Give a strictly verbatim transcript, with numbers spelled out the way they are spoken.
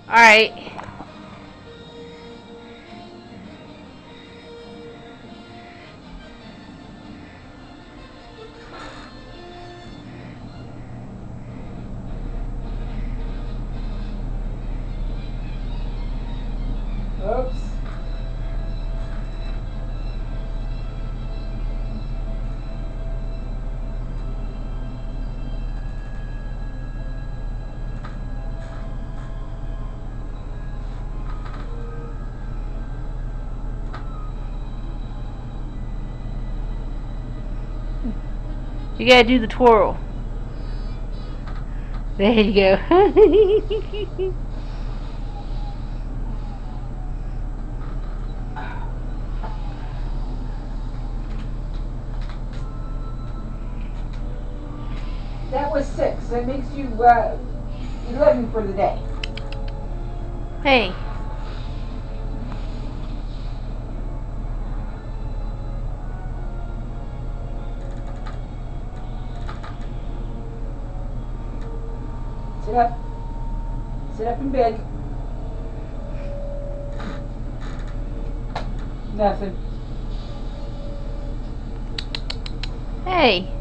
Alright. Oops. You gotta do the twirl. There you go. That was six. That makes you uh, eleven for the day. Hey. Sit up. Sit up and beg. Nothing. Hey.